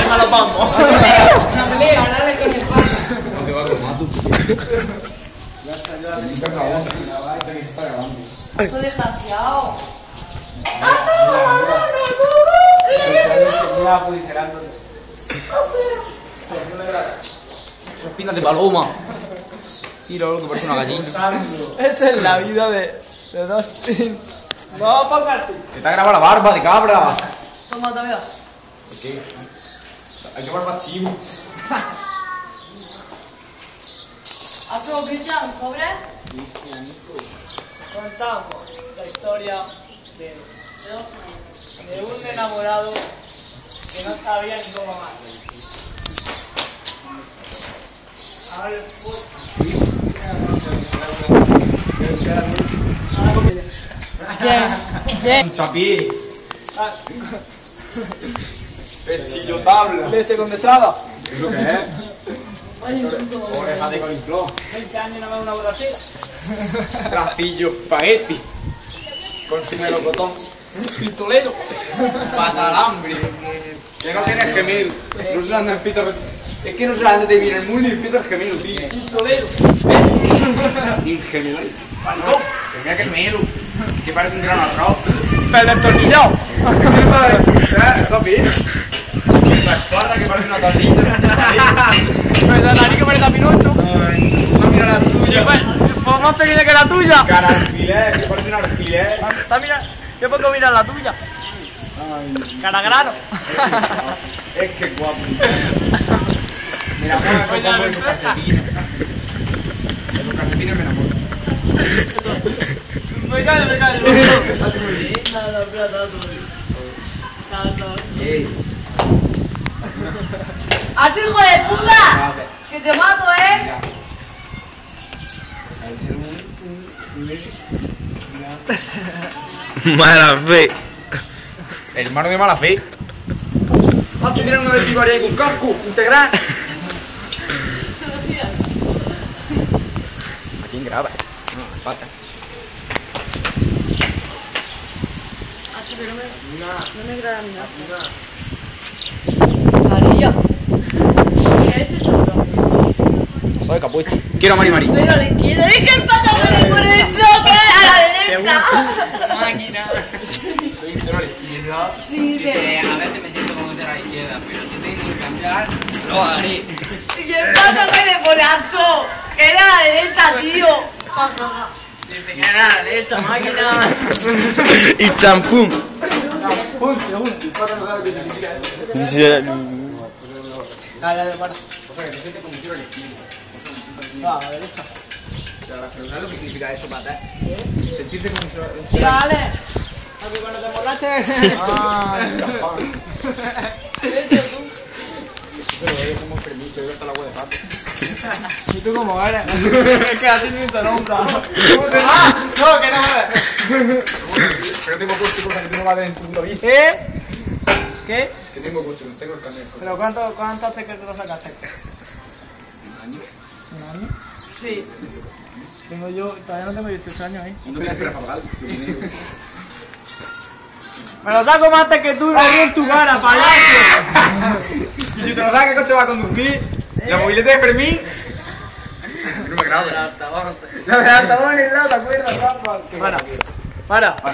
me lo pongo. Una pelea, dale con el palo. No te va a tomar tú. Ya está, ya se está grabando. Soy desgraciado. Mira, judicialando. Espinas de paloma. Mira lo que parece una gallina. Esta es la vida de Dustin. No, póngate. Te está grabando la barba de cabra. Toma, todavía. ¿Por qué? Hay que barba chivo. ¿Has probado Cristian, pobre? Contamos la historia de un enamorado que no sabía ni cómo amar. A ver, Un chapí. Pechillo tabla. leche condensada. ¿Es lo que es? Oreja de coliflor. 20 años no me da una boda así. Racillo, espagueti. Con melocotón. Pistolero. Patalambre. Que no tienes gemelo. No se anda el pito. Es que no se anda de bien el mundo y el pito es gemelo, tío. Pistolero. Y gemelo. No, que mira que gemelo. Que parece un gran arroz. Pero destornillado. ¿Lo ves? La espalda que parece una tortilla. Pero la nariz que parece a Pinocho. No mira la tuya. Pues más pequeña que la tuya. Cara alfiler, que parece un alfiler. Está mira, yo puedo mirar la tuya. Cara grano. Es que guapo. Mira, cómo me pongo esos calcetines. Esos calcetines me enamoran. Me cae. Nada, espera, ¡Ah, tu hijo de puta! ¡Que te mato, Mala fe. Hermano de mala fe. Macho, tiene una de Sibaria con casco, integral. ¿A quién graba? No, las patas. No me graba nada. María. ¿Qué es eso? Soy capucho. Quiero a Mari Mari. Pero a la izquierda. ¡Deja el pantalón por eso! ¡Que a la derecha! Máquina. Soy de la izquierda. Sí, de... A veces me siento como de la izquierda, pero si tengo que cambiar, lo haré. Y el pantalón de ponazo. ¡Que era a la derecha, tío! Desde que era la derecha, máquina. Y champú. Dice. Dale, para. O sea, que te sientes como si fuera la izquierda. No, a la derecha. Pero ¿sabes lo que significa eso, pata? Sentirse como si fuera... Mira, dale. A que cuando te emborraches. Ah, champán. Eso lo veo como permiso, yo hasta la hueá de pato. ¿Y tú cómo eres? Es que a ti ni te nombra. ¡Ah! No, que no me. Pero tengo coche, cosa que tú no vas dentro de la bici. ¿Qué? Que tengo coche, tengo el carnet. ¿Pero cuánto hace que te lo sacaste? Un año. ¿Un año? Sí. Tengo yo, todavía no tengo 18 años, ¿eh? Y no te esperas para pagar. Me lo saco más antes que tú, lo vi en tu cara, payaso. Y si te lo sabes, ¿qué coche va a conducir? ¿La movilidad de Fermín? No me grabo. La de altavoz en el lado, ¿te acuerdas? Para.